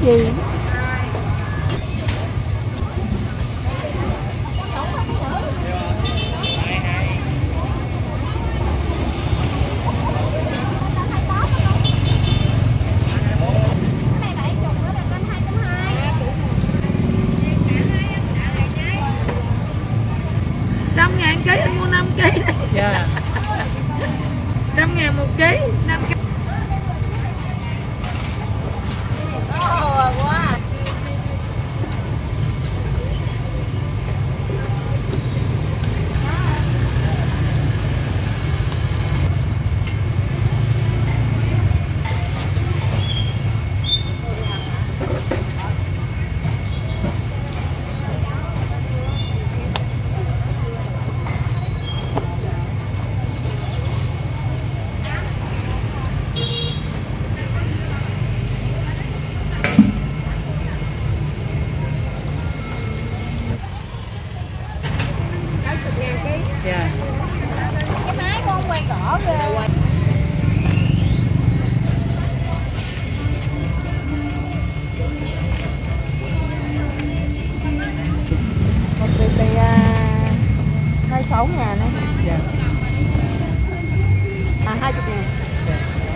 chi. Ký anh mua 5 ký này. Dạ. 100.000 một ký, 5 ký. Quá. Dạ. Cái máy con quay gõ ghê. Một bì 26.000 đấy. Dạ. 20.000. Dạ.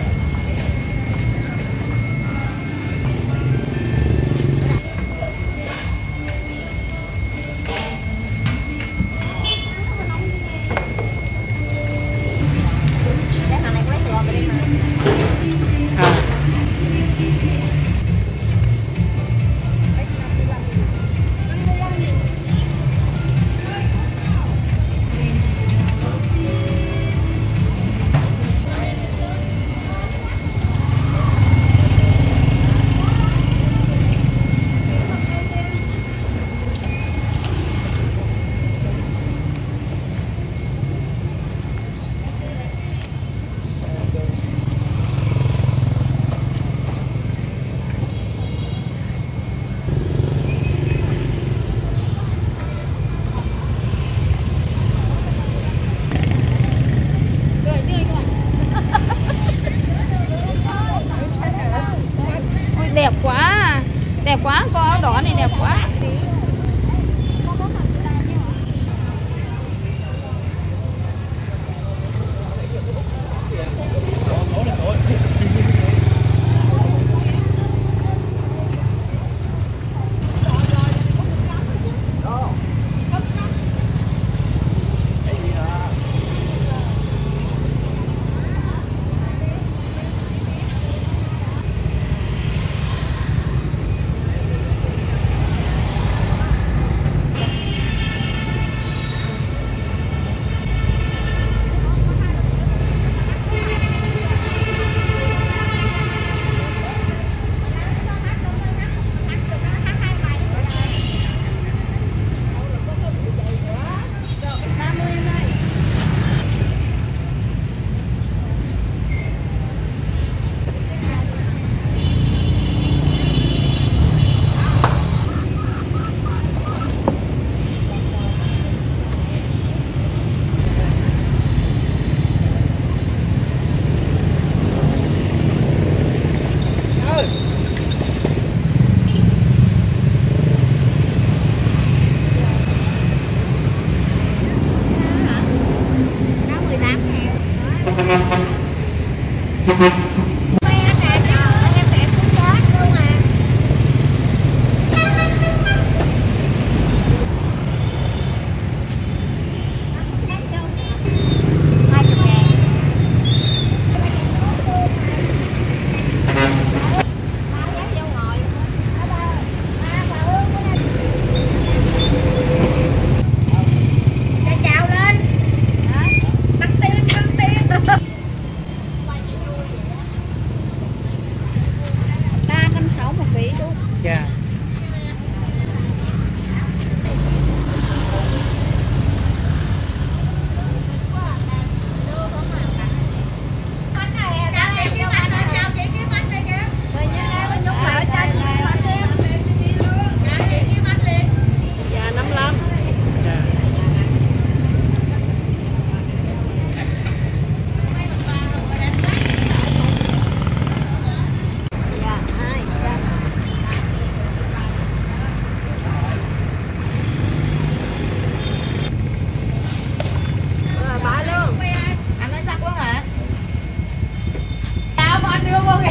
Đẹp quá, con áo đỏ này đẹp quá.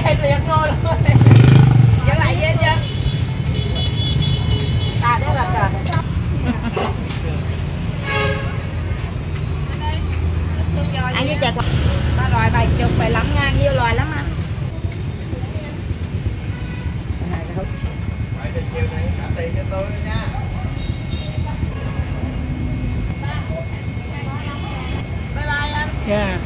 Hay liệt rồi. Dẫn lại dê chưa? Ta đấy là cờ. Ăn với chè quạt. Ba loài vài chục, 75.000, nhiều loài lắm anh. Vậy thì chiều này trả tiền cho tôi đó nha. Bye bye anh. Yeah.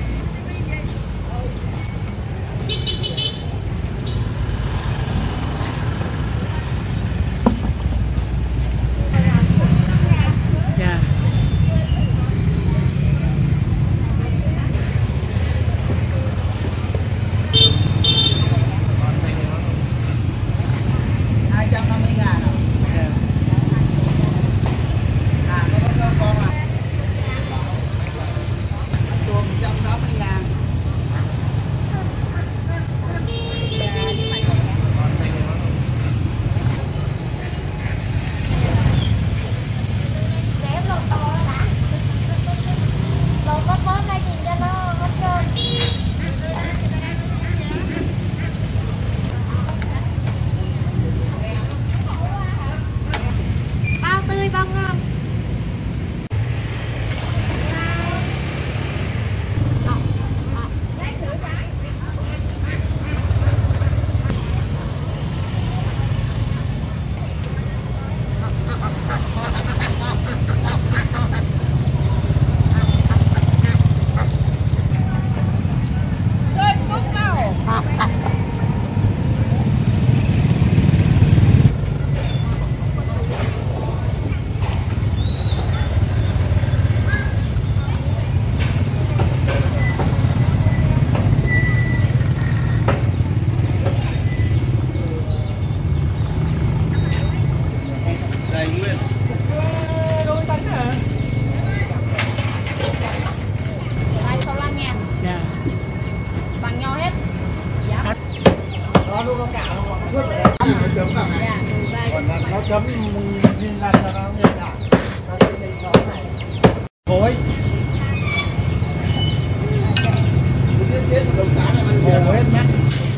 Yeah. Nó chấm lên là nó như là nó sẽ đi nó này khối chết một đồng cá là mình hồ hết nhá.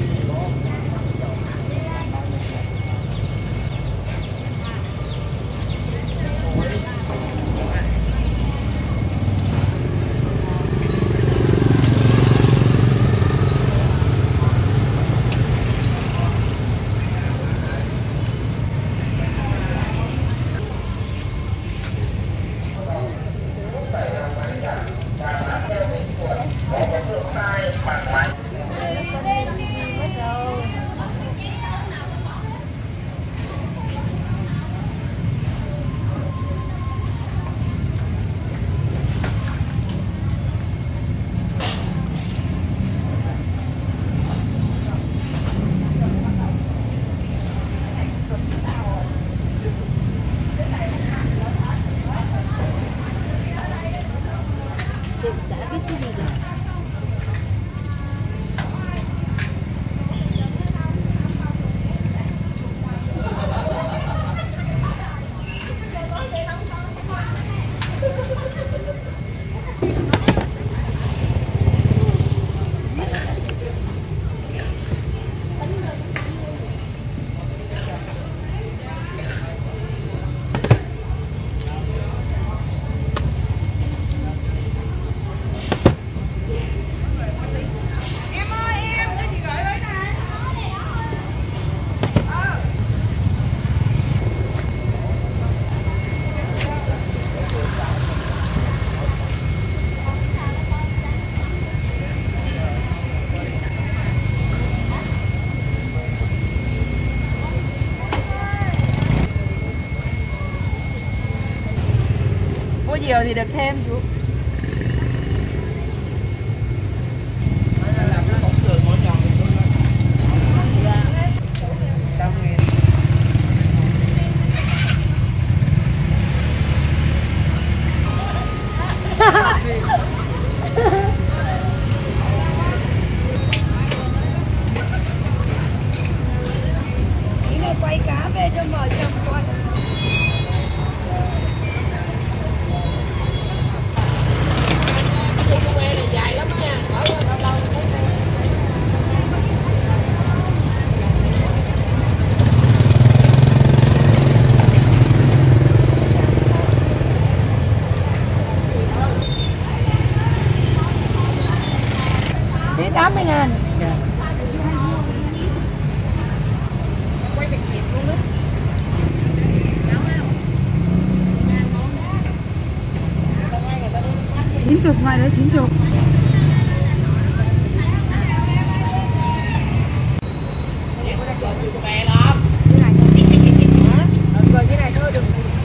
Nhiều thì được thêm chú. Quay cá về cho mời chồng con. 90, ngoài đấy 90. Về lắm. Rồi cái này thôi đừng.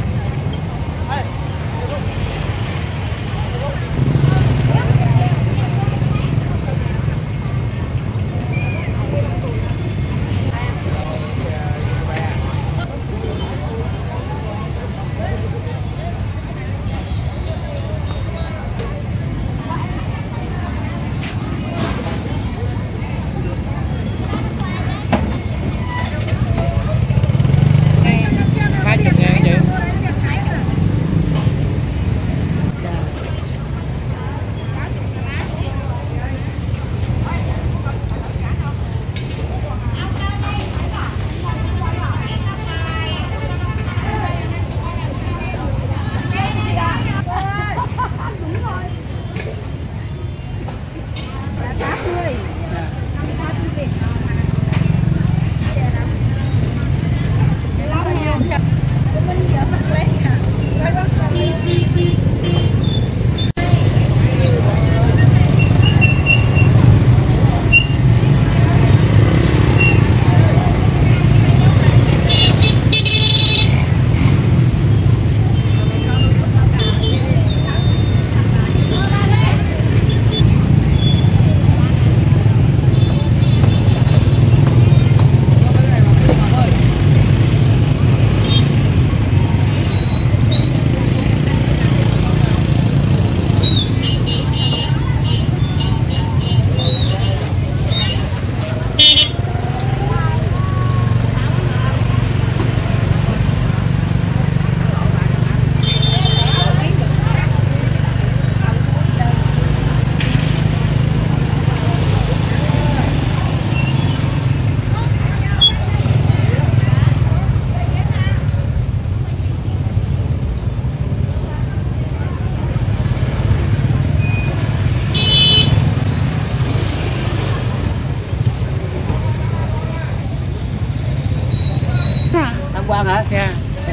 Quan hả? Dạ.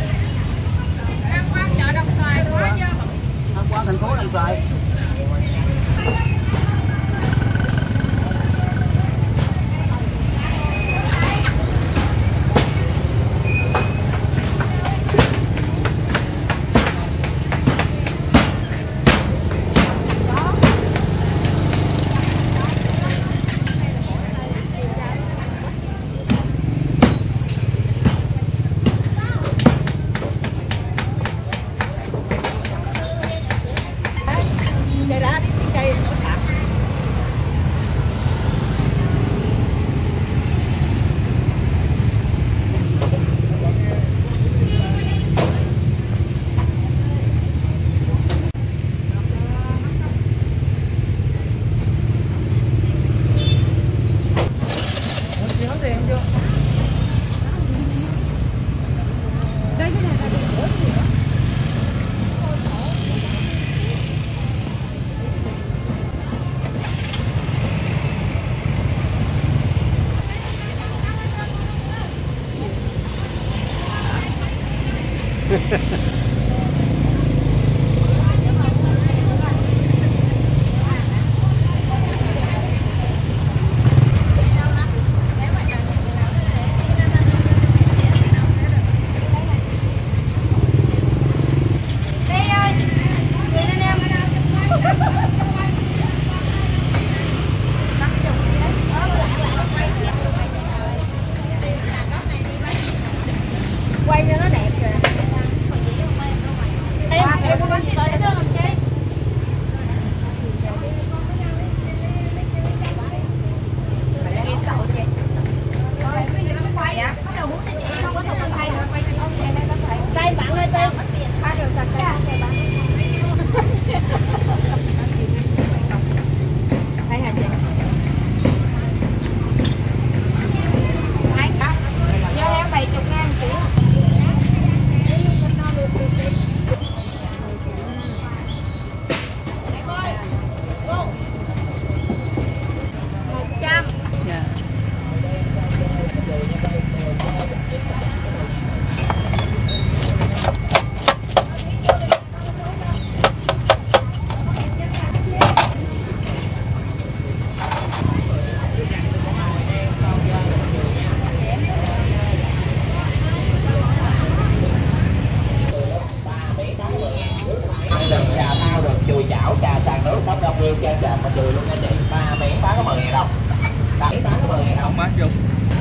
Tham quan chợ Dong Xoai quá chứ. Tham quan thành phố Dong Xoai. Quay cho nó đẹp kìa. Không bán chung.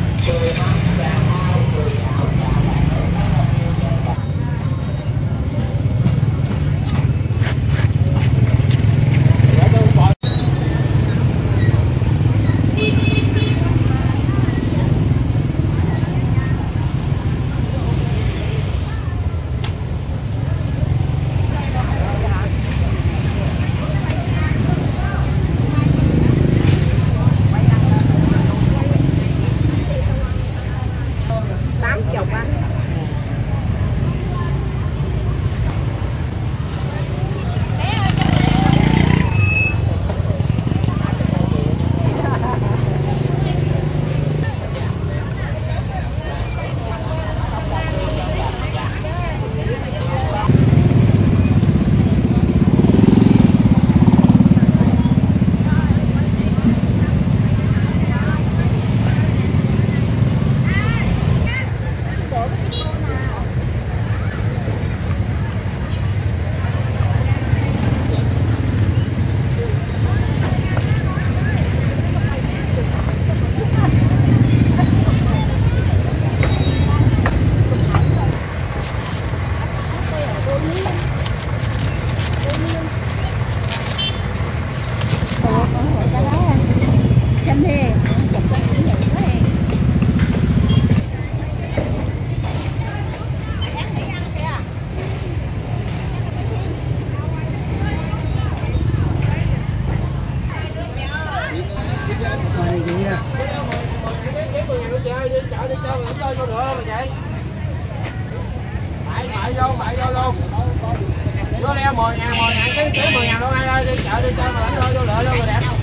Bại vô luôn. Vô leo 10.000 ký 10.000 luôn ai ơi, đi chợ đi chơi mà lãnh thôi vô lựa luôn rồi đẹp.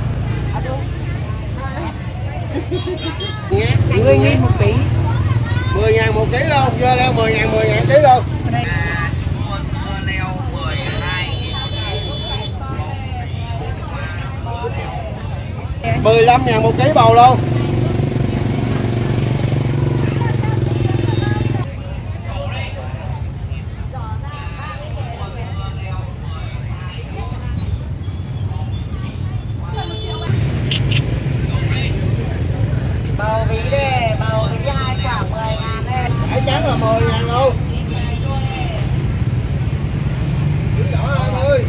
Nghe 10.000 một ký. 10.000 một ký luôn, vô leo 10.000 ký luôn. 15.000 một ký bầu luôn. Bầu bí đi, bầu bí 2 quả 10.000 đi. Cải trắng là 10.000 luôn. Đúng rõ anh ơi.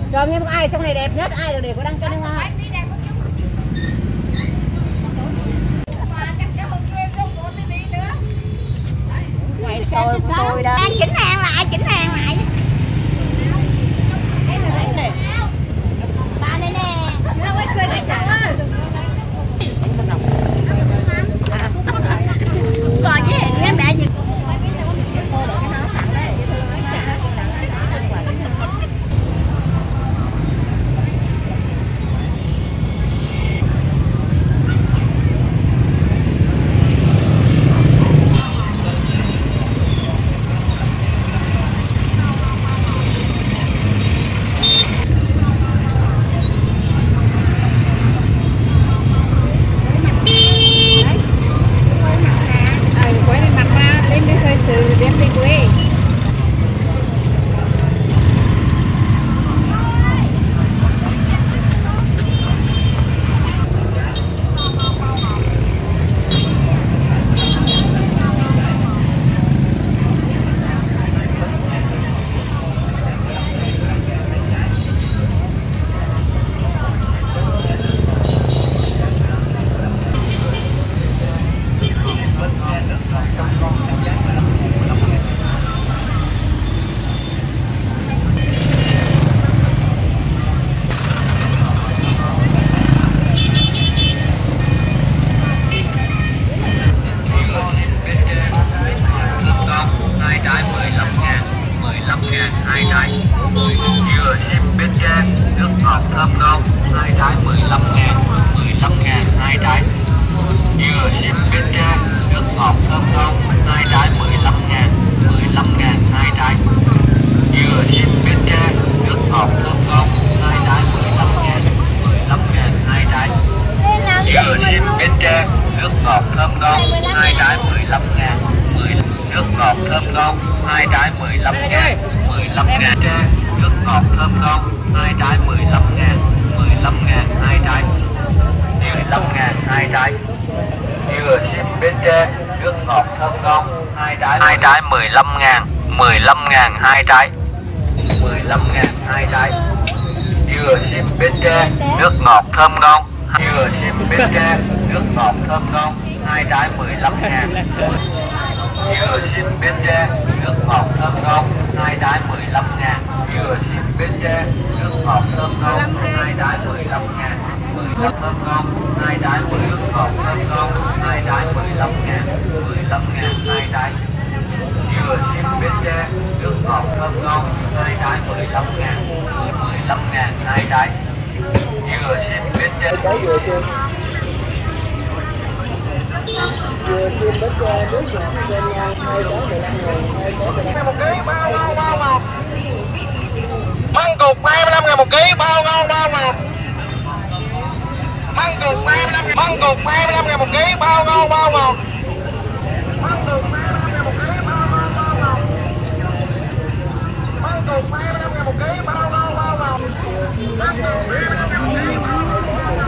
Rồi nhưng ai trong này đẹp nhất, ai được để có đăng cho nên hoa. Quay soi của tôi đó. Đang chỉnh hàng lại. Ba đây nè. Nó quay cười cái chồng ơi. Còn với hình em đã gì. Dừa xiêm Bến Tre, nước ngọt thơm ngon, 2 trái 15.000, 15.000 2 trái. Dừa xiêm Bến Tre, nước ngọt thơm ngon, 2 trái 15.000, 15.000 2 trái. Dừa xiêm Bến Tre, nước ngọt thơm ngon, 2 trái 15.000, 15.000 2 trái. Dừa xiêm Bến Tre, nước ngọt thơm ngon, 2 trái 15.000, nước ngọt thơm ngon, 2 trái 15.000, 15.000 tre, nước ngọt thơm ngon, 2 trái 15.000, 15.000 2 trái. 15.000 2 trái. Dừa xiêm Bến Tre, nước ngọt thơm ngon, 2 trái 15.000, 15.000 2 trái. 15.000 2 trái. Dừa xiêm Bến Tre, nước ngọt thơm ngon. Dừa xiêm Bến Tre, nước ngọt thơm ngon, 2 trái 15.000. Dừa xiêm Bến Tre, nước ngọt thơm ngon, 2 trái 15.000. Dừa xiêm Bến Tre, nước ngọt thơm ngon, 2 trái 15.000. Thơm ngon, 2 trái 10 nước ngọt thơm ngon, 2 trái 15.000, 15.000 2 trái. Dừa xiêm Bến Tre, nước ngọt thơm ngon, 2 trái 15.000, 15.000 2 trái. Dừa xiêm Bến Tre. Cái dừa xiêm Bến Tre nước ngọt thơm ngon, 2 trái 15.000, 2 trái 15.000 1 kg bao ngon bao ngọt. Măng cục 25.000 1 kg bao ngon bao ngọt. Măng cục 25.000 1 kg bao ngon bao ngọt. Măng cục 25.000 1 kg bao ngon bao ngọt. Măng cục 25.000 1 kg bao ngon bao ngọt. Măng cục 25.000 1 kg bao ngon.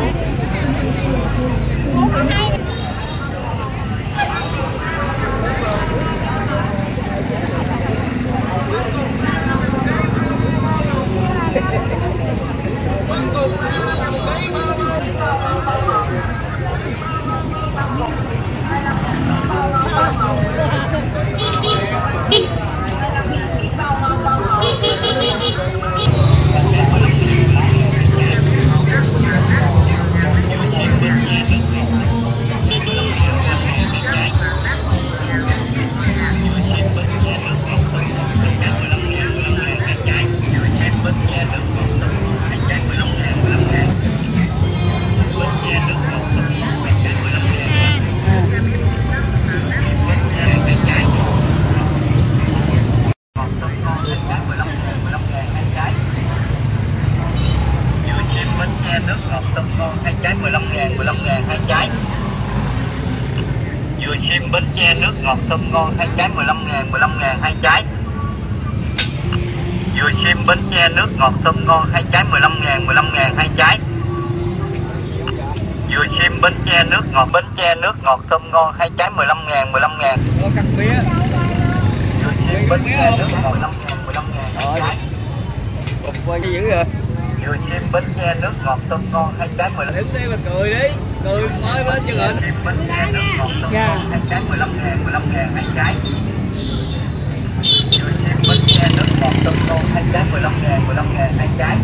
Nước ngọt thơm ngon 2 trái 15.000, 15.000 2 trái. Dừa xiêm Bến Tre nước ngọt thơm ngon 2 trái 15.000, 15.000 2 trái. Dừa xiêm Bến Tre nước ngọt thơm ngon 2 trái 15.000, 15.000 2 trái. Dừa xiêm Bến Tre nước ngọt thơm ngon 2 trái 15.000, 15.000. có cắt mía. Dừa xiêm Bến Tre nước ngọt 15.000, 15.000 2 trái. Cục quay dữ rồi. Dừa sim Bến Tre nước ngọt tôm ngon 2 trái 15. Đứng đi mà cười đi, cười mới lên chân hình. Sim Bến Tre nước ngọt tôm ngon 2 trái 15.000 2 trái. Dừa sim Bến Tre nước ngọt tôm ngon 2 trái 15.000 2 trái.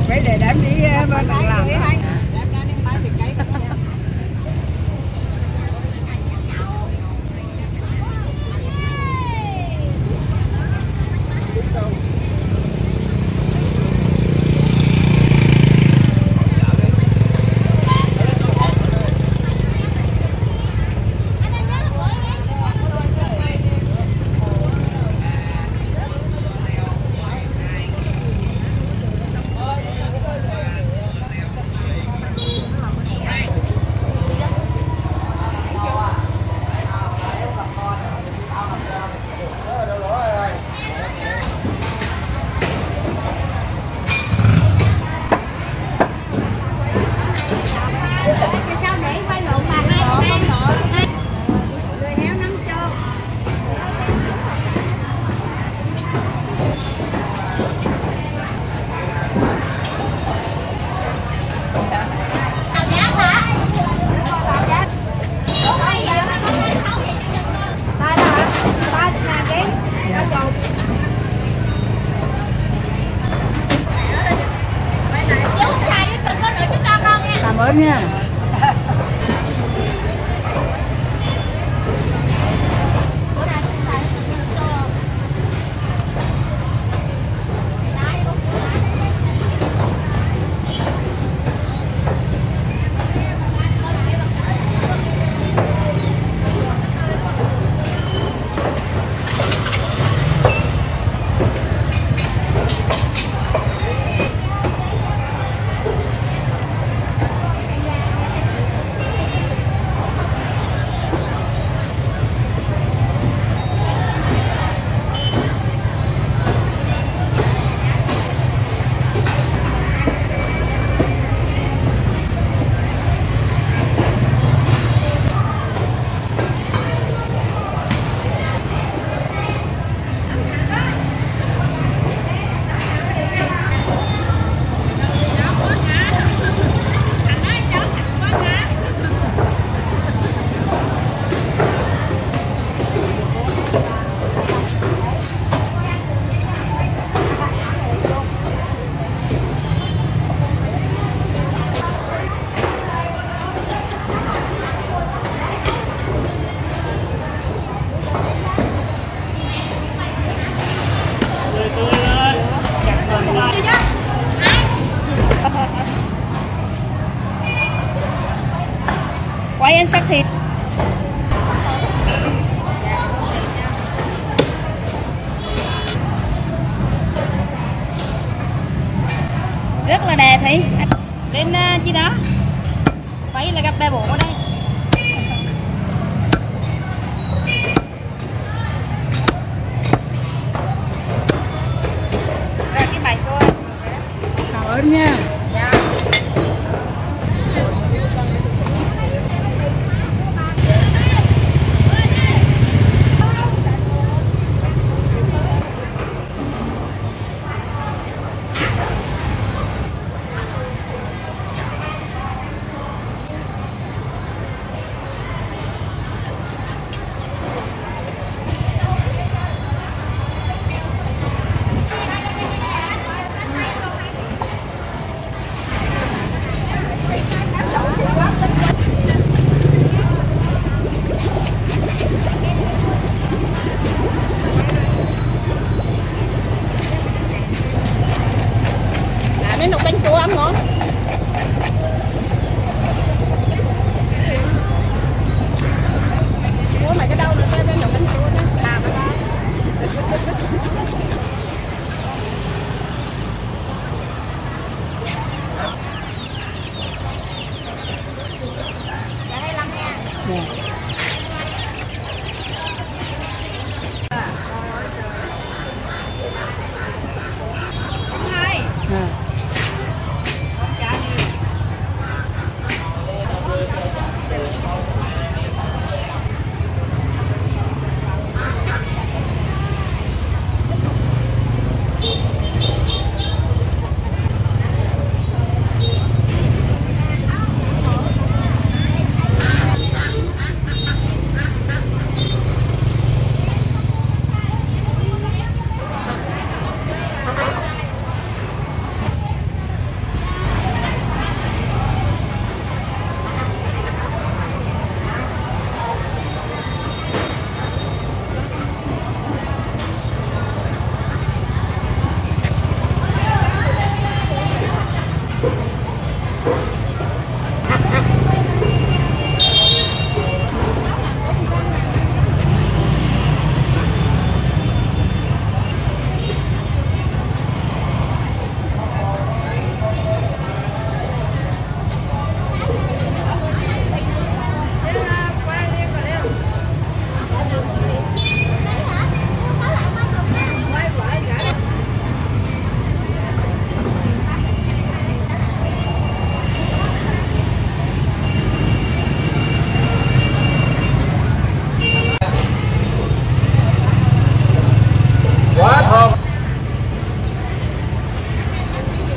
Phải để đám đi bên này làm. Cảm ơn nha. Quay ăn sắc thịt. Rất là đẹp Thị. Lên chi đó. Phải là gặp ba bộ ở đây. Rồi cái bài cô. Cảm ơn nha. Dạ. Nên nấu canh chua ăn ngon. Mua mấy cái đâu nữa nên nấu canh chua đó. À bye bye. Yeah.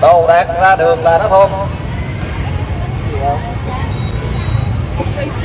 Đồ đạc ra đường là nó thôn. Cái